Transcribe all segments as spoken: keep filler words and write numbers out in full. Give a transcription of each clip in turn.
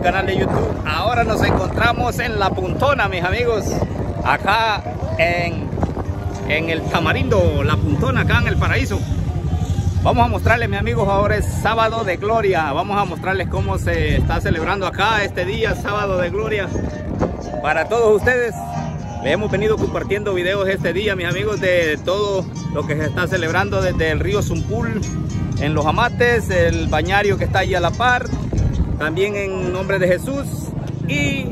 canal de YouTube. Ahora nos encontramos en La Puntona, mis amigos, acá en, en el Tamarindo, La Puntona, acá en el Paraíso. Vamos a mostrarles, mis amigos, ahora es sábado de gloria. Vamos a mostrarles cómo se está celebrando acá este día, sábado de gloria, para todos ustedes. Les hemos venido compartiendo videos este día, mis amigos, de todo lo que se está celebrando desde el río Zumpul, en Los Amates, el bañario que está ahí a la par, también en Nombre de Jesús y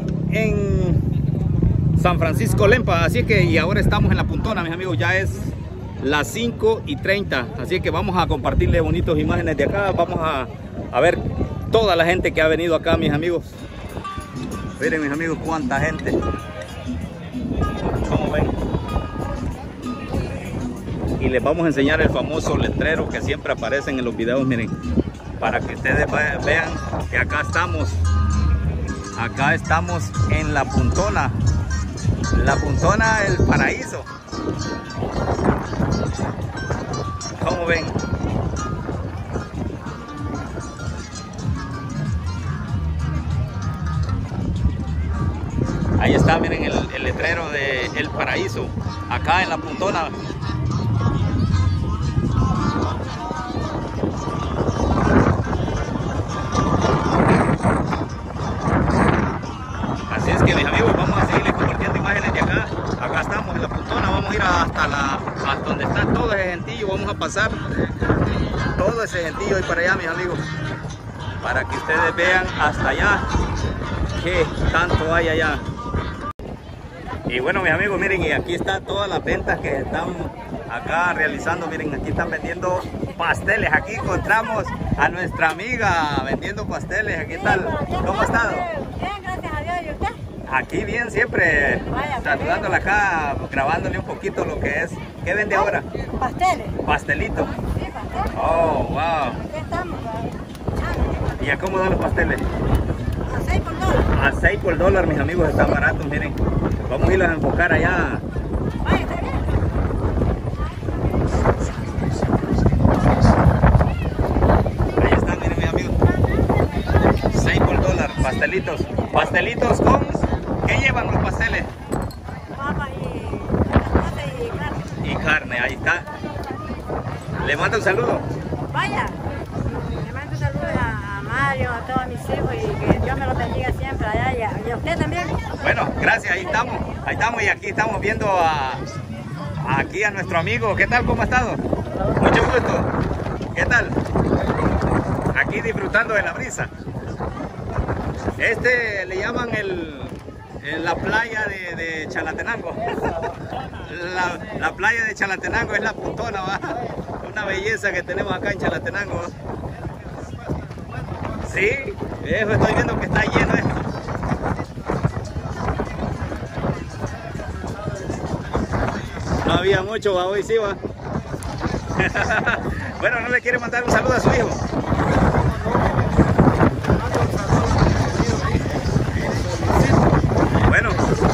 en San Francisco Lempa. Así que, y ahora estamos en La Puntona, mis amigos, ya es las cinco y treinta, así que vamos a compartirles bonitas imágenes de acá. Vamos a, a ver toda la gente que ha venido acá, mis amigos. Miren, mis amigos, cuánta gente. Como ven. Y les vamos a enseñar el famoso letrero que siempre aparecen en los videos, miren, para que ustedes vean que acá estamos. Acá estamos en La Puntona. La Puntona, el paraíso. Como ven. Ahí está, miren el, el letrero de El Paraíso, acá en La Puntona. Así es que, mis amigos, vamos a seguirles compartiendo imágenes de acá. Acá estamos en La Puntona, vamos a ir hasta, la, hasta donde está todo ese gentío. Vamos a pasar todo ese gentío y para allá, mis amigos, para que ustedes vean hasta allá qué tanto hay allá. Y bueno, mis amigos, miren, y aquí están todas las ventas que están acá realizando. Miren, aquí están vendiendo pasteles. Aquí encontramos a nuestra amiga vendiendo pasteles. ¿Qué tal? ¿Cómo ha estado? Bien, gracias a Dios. ¿Y usted? Aquí bien, siempre saludándola acá, grabándole un poquito lo que es. ¿Qué vende ahora? Pasteles. Pastelito. Sí, pasteles. Oh, wow. Aquí estamos. ¿Y a cómo dan los pasteles? A seis por dólar. A seis por dólar, mis amigos, están baratos, miren. Vamos a irlos a enfocar allá. Vaya, está bien. Ahí están, miren, mis amigos. seis por dólar, pastelitos. Pastelitos con... ¿Qué llevan los pasteles? Papa y... y carne. Y carne, ahí está. Le mando un saludo. Vaya. Le mando un saludo a, a Mario, a todos mis hijos y que Dios me los bendiga siempre allá y a, y a usted también. Bueno, gracias, ahí estamos. Ahí estamos y aquí estamos viendo a... Aquí a nuestro amigo. ¿Qué tal? ¿Cómo ha estado? Mucho gusto. ¿Qué tal? Aquí disfrutando de la brisa. Este le llaman el, el, la playa de, de Chalatenango. La, la playa de Chalatenango es La Puntona, ¿va? Una belleza que tenemos acá en Chalatenango. Sí, eso estoy viendo que está lleno esto. No había mucho, ¿va? Hoy sí, va. Bueno, ¿no le quiere mandar un saludo a su hijo? Bueno,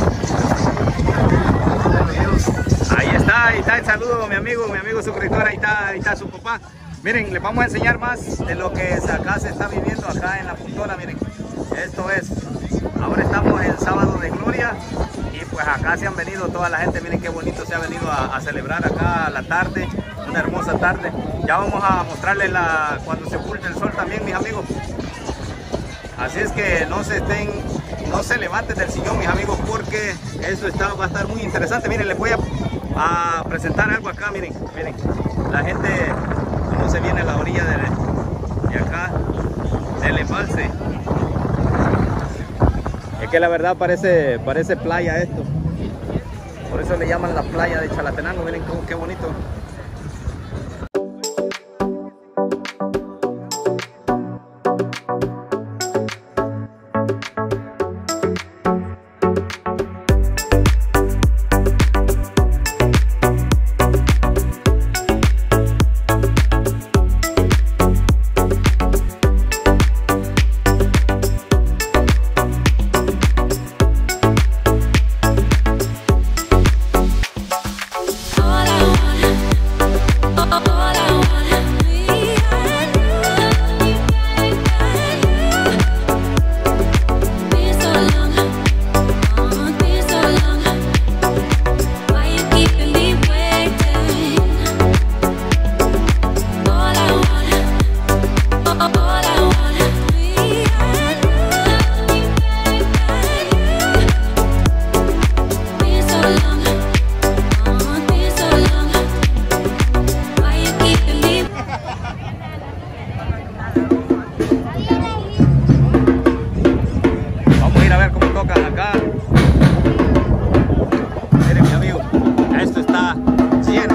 ahí está, ahí está el saludo, mi amigo, mi amigo suscriptor, ahí está, ahí está su papá. Miren, les vamos a enseñar más de lo que acá se está viviendo acá en La Puntona. Miren, esto es, ahora estamos en sábado de gloria y pues acá se han venido toda la gente. Miren qué bonito se ha venido a, a celebrar acá la tarde, una hermosa tarde. Ya vamos a mostrarles la, cuando se oculte el sol también, mis amigos. Así es que no se estén, no se levanten del sillón, mis amigos, porque eso está, va a estar muy interesante. Miren, les voy a, a presentar algo acá, miren, miren, la gente cómo se viene a la orilla de, de acá, del embalse. Es que la verdad parece, parece playa esto. Por eso le llaman la playa de Chalatenango. Miren cómo, qué bonito. All I want tocan acá. Miren, mi amigo, esto está lleno.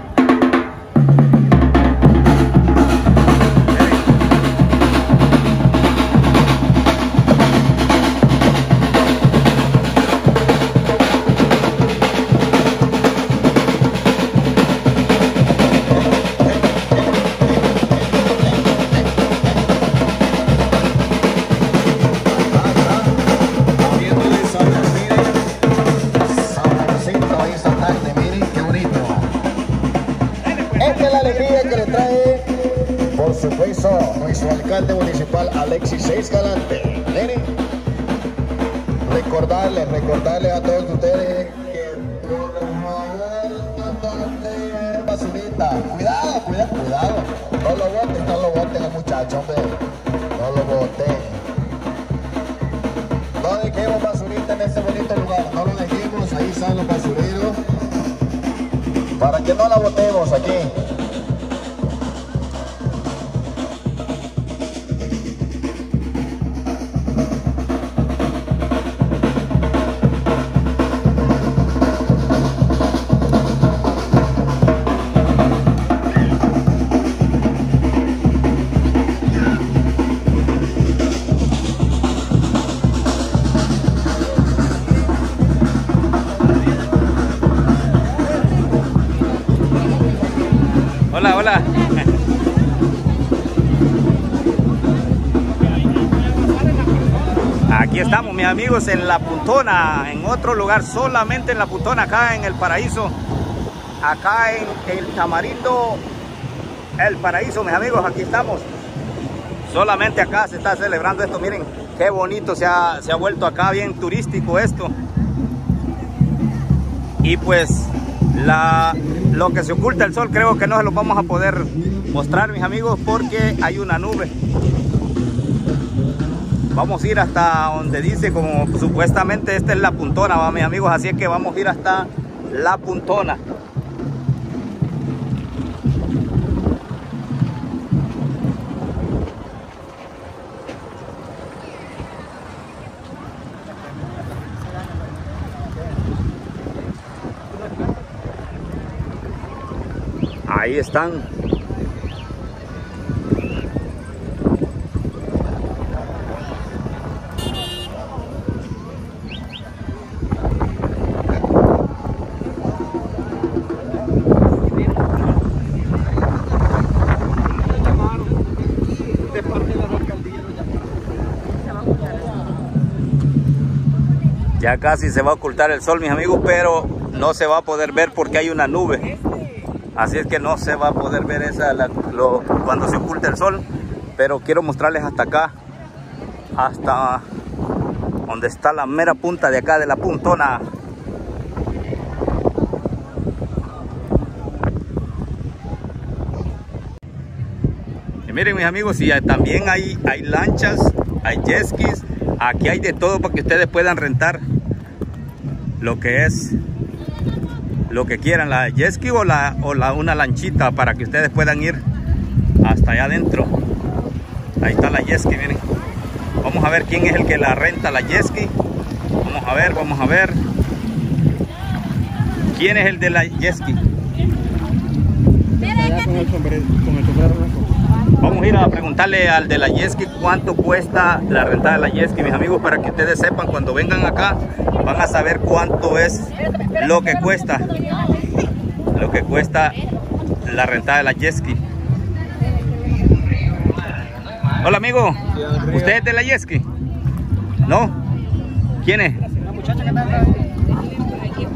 Nuestro alcalde municipal Alexis Escalante. Miren, recordarles, recordarles a todos ustedes que por favor no boten basurita. Cuidado, cuidado, cuidado. No lo boten, no lo boten al muchacho, hombre. No lo boten. No dejemos basurita en ese bonito lugar. No lo dejemos, ahí están los basureros. Para que no la botemos aquí. Hola, hola. Aquí estamos, mis amigos, en La Puntona, en otro lugar, solamente en La Puntona, acá en El Paraíso, acá en El Tamarindo, El Paraíso, mis amigos, aquí estamos. Solamente acá se está celebrando esto, miren, qué bonito se ha, se ha vuelto acá, bien turístico esto. Y pues, la... lo que se oculta el sol creo que no se lo vamos a poder mostrar, mis amigos, porque hay una nube. Vamos a ir hasta donde dice, como supuestamente esta es La Puntona, ¿va, mis amigos? Así es que vamos a ir hasta La Puntona. Ahí están. Ya casi se va a ocultar el sol, mis amigos, pero no se va a poder ver porque hay una nube. Así es que no se va a poder ver esa la, lo, cuando se oculta el sol. Pero quiero mostrarles hasta acá, hasta donde está la mera punta de acá de La Puntona. Y miren, mis amigos, y también hay, hay lanchas, hay jet skis. Aquí hay de todo para que ustedes puedan rentar lo que es, lo que quieran, la jet ski o, la, o la, una lanchita para que ustedes puedan ir hasta allá adentro. Ahí está la jet ski, miren. Vamos a ver quién es el que la renta la jet ski. Vamos a ver, vamos a ver. ¿Quién es el de la jet ski? Con el sombrero, con el sombrero blanco. Vamos a ir a preguntarle al de la jet ski cuánto cuesta la renta de la jet ski, mis amigos, para que ustedes sepan, cuando vengan acá van a saber cuánto es lo que cuesta lo que cuesta la renta de la jet ski. Hola, amigo, ¿usted es de la jet ski? ¿No? ¿Quién es? La muchacha que está aquí.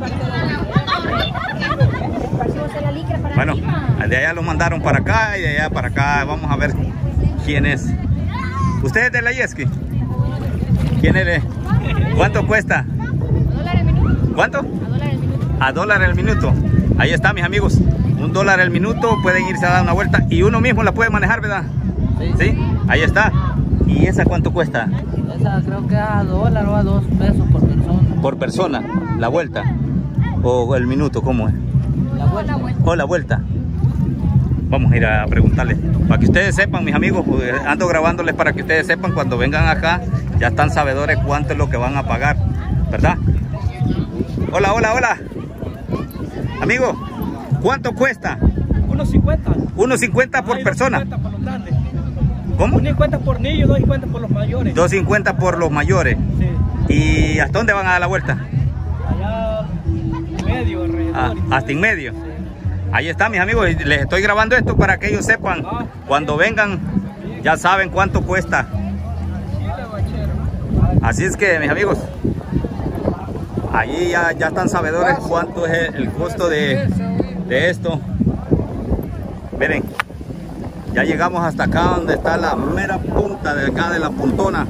Bueno, de allá lo mandaron para acá y de allá para acá. Vamos a ver quién es. ¿Usted es de la jet ski? ¿Quién es? ¿Cuánto cuesta? ¿Cuánto? A dólar el minuto. Ahí está, mis amigos. Un dólar el minuto. Pueden irse a dar una vuelta y uno mismo la puede manejar, ¿verdad? Sí. ¿Sí? Ahí está. ¿Y esa cuánto cuesta? Esa creo que a dólar o a dos pesos por persona. ¿Por persona? ¿La vuelta? ¿O el minuto? ¿Cómo es? La vuelta. ¿O la vuelta? Vamos a ir a preguntarle. Para que ustedes sepan, mis amigos, ando grabándoles para que ustedes sepan cuando vengan acá ya están sabedores cuánto es lo que van a pagar, ¿verdad? Hola, hola, hola. Amigo, ¿cuánto cuesta? uno cincuenta. uno cincuenta por persona. dos cincuenta por los grandes. ¿Cómo? uno cincuenta por niños, dos cincuenta por los mayores. dos cincuenta por los mayores. Sí. ¿Y hasta dónde van a dar la vuelta? Allá en medio, alrededor. Ah, hasta en medio. Sí. Ahí está, mis amigos. Les estoy grabando esto para que ellos sepan. Ah, cuando vengan, ya saben cuánto cuesta. Así es que, mis amigos, allí ya, ya están sabedores cuánto es el, el costo de, de esto. Miren, ya llegamos hasta acá donde está la mera punta de acá de la puntona.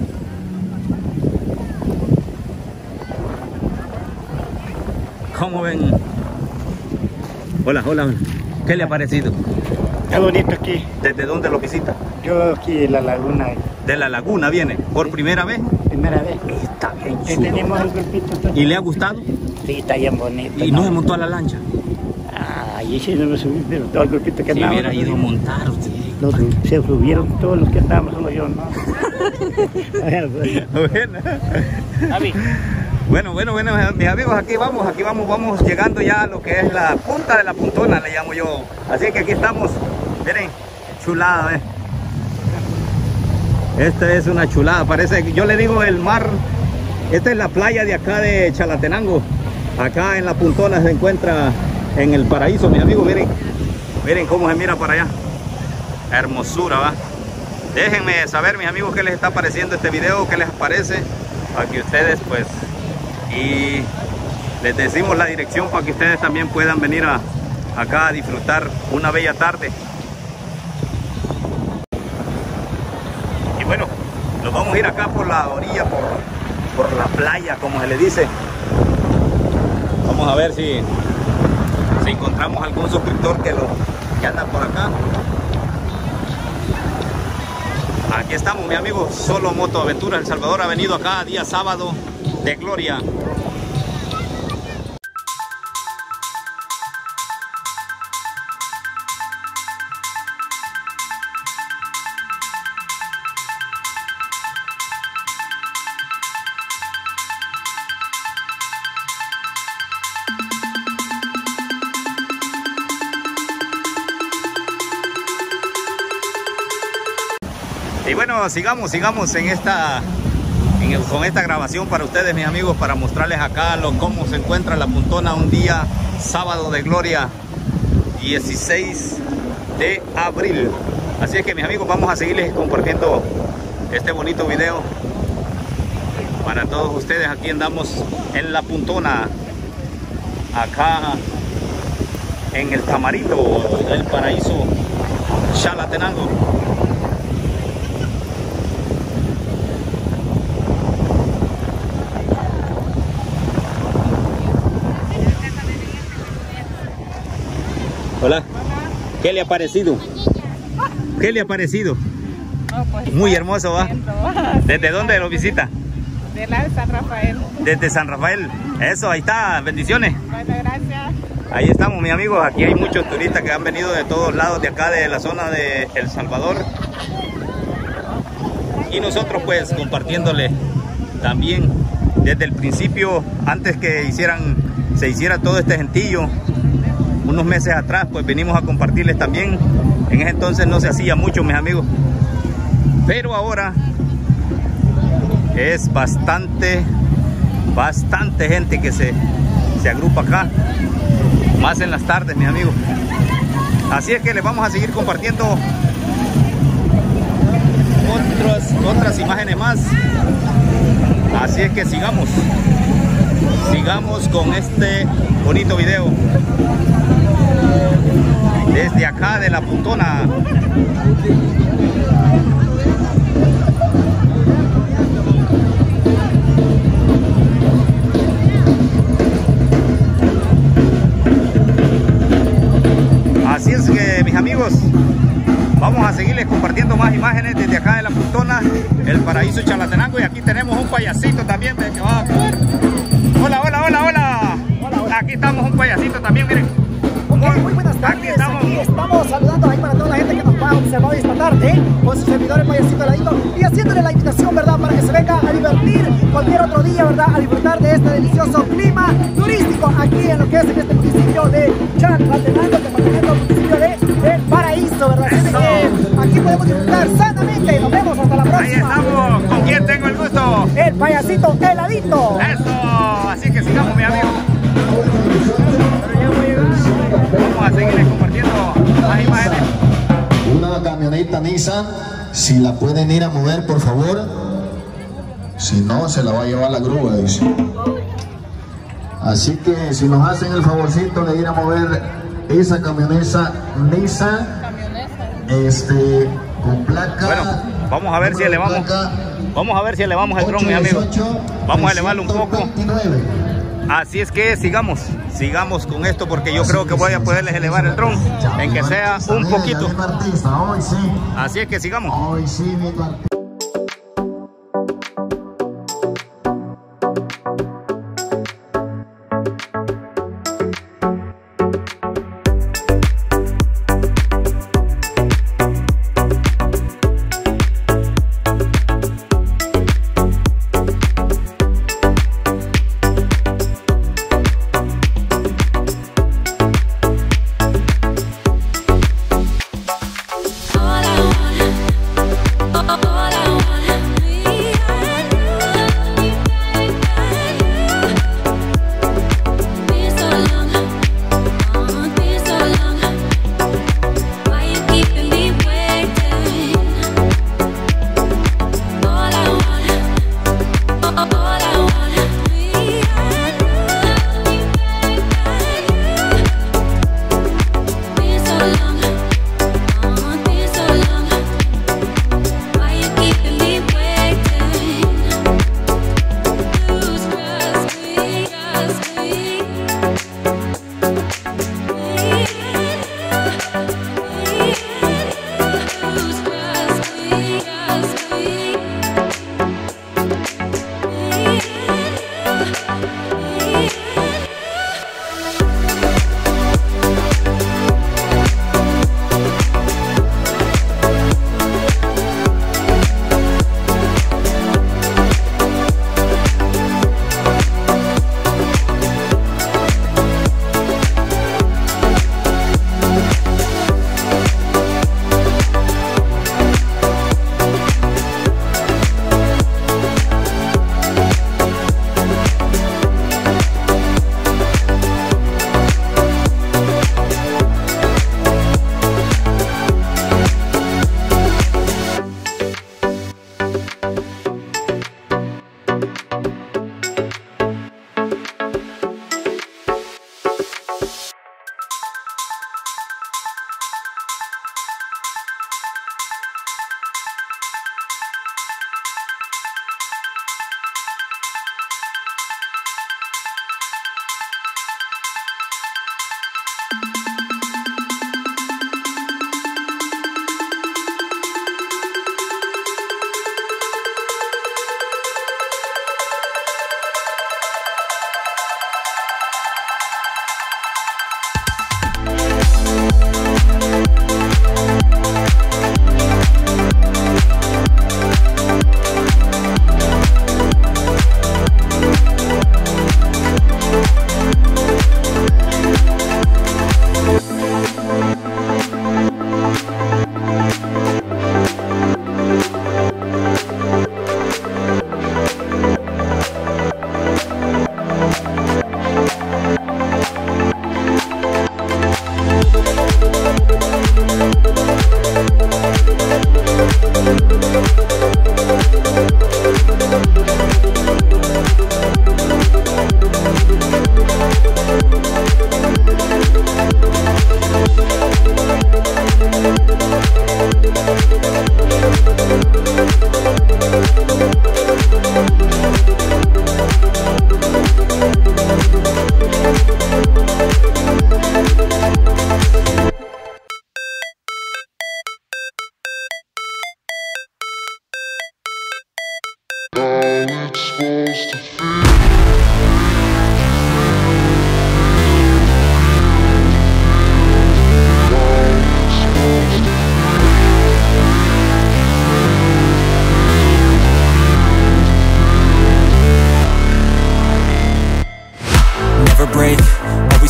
¿Cómo ven? Hola, hola. ¿Qué le ha parecido? Qué bonito aquí. ¿Desde dónde lo visita? Yo aquí de la laguna. ¿De la laguna viene? ¿Por primera vez? Primera vez. Está bien chulo. Tenemos el grupito. ¿Y le ha gustado? Sí, está bien bonito. ¿Y no, no se montó a la lancha? Ah, y sí no me subí, pero todo el grupito que andaba. Si hubiera ido a montar usted. Los, se subieron todos los que estábamos, solo yo, ¿no? Bueno. Bueno, bueno, bueno, mis amigos, aquí vamos, aquí vamos, vamos llegando ya a lo que es la punta de la puntona, le llamo yo. Así que aquí estamos, miren, chulada, ¿eh? Esta es una chulada, parece que yo le digo el mar. Esta es la playa de acá de Chalatenango. Acá en la puntona se encuentra en el paraíso, mis amigos, miren. Miren cómo se mira para allá. Hermosura, va. Déjenme saber, mis amigos, qué les está pareciendo este video, qué les parece, para que ustedes pues, y les decimos la dirección para que ustedes también puedan venir a, acá a disfrutar una bella tarde. Y bueno, nos vamos a ir acá por la orilla, por, por la playa, como se le dice. Vamos a ver si, si encontramos algún suscriptor que, lo, que anda por acá. Aquí estamos, mi amigo, Solo Moto Aventura El Salvador ha venido acá día sábado de gloria. Y bueno, sigamos, sigamos en esta, en el, con esta grabación para ustedes, mis amigos, para mostrarles acá lo, cómo se encuentra la puntona un día sábado de gloria, dieciséis de abril. Así es que, mis amigos, vamos a seguirles compartiendo este bonito video para todos ustedes. Aquí andamos en la puntona, acá en el Tamarindo, el paraíso Chalatenango. Hola, ¿qué le ha parecido? ¿Qué le ha parecido? No, pues, muy hermoso, ¿va? ¿Desde dónde lo visita? De la de San Rafael. Desde San Rafael. Eso, ahí está, bendiciones. Bueno, gracias. Ahí estamos, mis amigos. Aquí hay muchos turistas que han venido de todos lados de acá, de la zona de El Salvador. Y nosotros pues compartiéndole también desde el principio, antes que hicieran, se hiciera todo este gentillo. Unos meses atrás pues venimos a compartirles también. En ese entonces no se hacía mucho, mis amigos, pero ahora es bastante bastante gente que se, se agrupa acá, más en las tardes, mis amigos. Así es que les vamos a seguir compartiendo otras, otras imágenes más. Así es que sigamos sigamos con este bonito video desde acá de la puntona. Así es que, mis amigos, vamos a seguirles compartiendo más imágenes desde acá de la puntona, el paraíso Chalatenango. Y aquí tenemos un payasito también que va a comer. Hola, hola, hola, hola. Aquí estamos un payasito también, miren. Okay, muy buenas tardes, aquí estamos. aquí estamos saludando ahí para toda la gente que nos va a observar y disfrutar. tarde con su servidor el Payasito Heladito y haciéndole la invitación, ¿verdad? Para que se venga a divertir cualquier otro día, ¿verdad? A disfrutar de este delicioso clima turístico aquí en lo que es en este municipio de Chalmatenango, el departamento municipio de El Paraíso, ¿verdad? Así que aquí podemos disfrutar sanamente. Nos vemos hasta la próxima. Ahí estamos. ¿Con quién tengo el gusto? El Payasito Heladito. Eso. Así que sigamos, mi amigo. Vamos a seguir compartiendo más imágenes. Una camioneta Nissan, si la pueden ir a mover, por favor. Si no, se la va a llevar la grúa, dice. Así que si nos hacen el favorcito de ir a mover esa camioneta Nissan, este, con placa. Bueno, vamos a ver si elevamos. Vamos a ver si elevamos el dron, mi amigo. Vamos a elevarlo un poco. Así es que sigamos, sigamos con esto porque yo creo que voy a poderles elevar el dron en que sea un poquito. Así es que sigamos. All I wanna be, I know you, baby.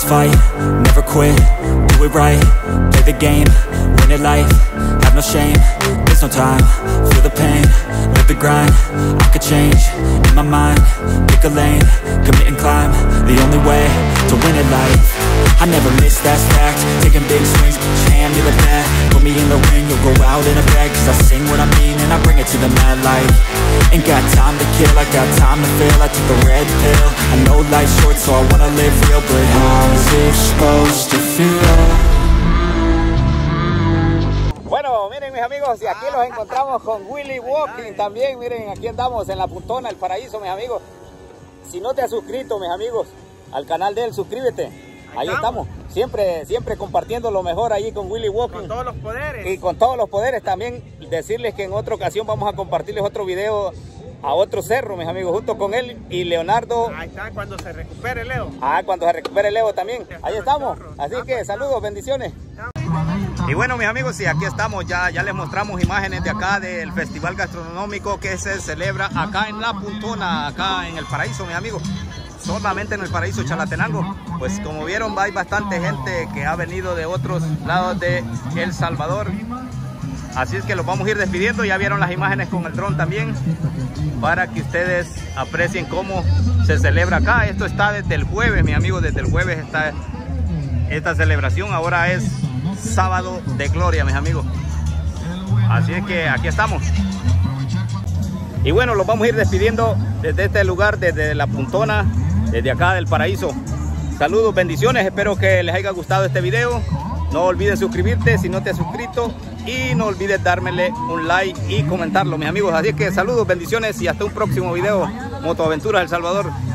fight, never quit, do it right, play the game, win it life, have no shame, there's no time, feel the pain, live the grind, I could change, in my mind, pick a lane, commit and climb, the only way to win it life, I never miss, that's fact, taking big swings, put your hand to the bat, put me in the ring, you'll go out in a bag, cause I sing what I mean and I bring it to the mad light, ain't got time to kill, I got time to feel, I took the red pill, I know life's short so I wanna live real, but how's it supposed to feel? Bueno, miren mis amigos, y aquí los encontramos con Willy Walking también. Miren, aquí andamos en La Puntona, El Paraíso, mis amigos. Si no te has suscrito, mis amigos, al canal de él, suscríbete. Ahí estamos, siempre, siempre compartiendo lo mejor ahí con Willy Walking. Con todos los poderes. Y con todos los poderes también. Decirles que en otra ocasión vamos a compartirles otro video a otro cerro, mis amigos, junto con él y Leonardo. Ahí está, cuando se recupere Leo. Ah, cuando se recupere Leo también. Ahí estamos. Así que saludos, bendiciones. Y bueno, mis amigos, y aquí estamos, ya, ya les mostramos imágenes de acá del festival gastronómico que se celebra acá en La Puntona, acá en El Paraíso, mis amigos. Solamente en El Paraíso, Chalatenango. Pues como vieron, hay bastante gente que ha venido de otros lados de El Salvador. Así es que los vamos a ir despidiendo. Ya vieron las imágenes con el dron también, para que ustedes aprecien cómo se celebra acá. Esto está desde el jueves, mis amigos, desde el jueves está esta celebración. Ahora es sábado de gloria, mis amigos. Así es que aquí estamos. Y bueno, los vamos a ir despidiendo desde este lugar, desde La Puntona, desde acá del Paraíso. Saludos, bendiciones, espero que les haya gustado este video. No olvides suscribirte si no te has suscrito y no olvides dármele un like y comentarlo, mis amigos. Así que saludos, bendiciones y hasta un próximo video. Motoaventuras El Salvador.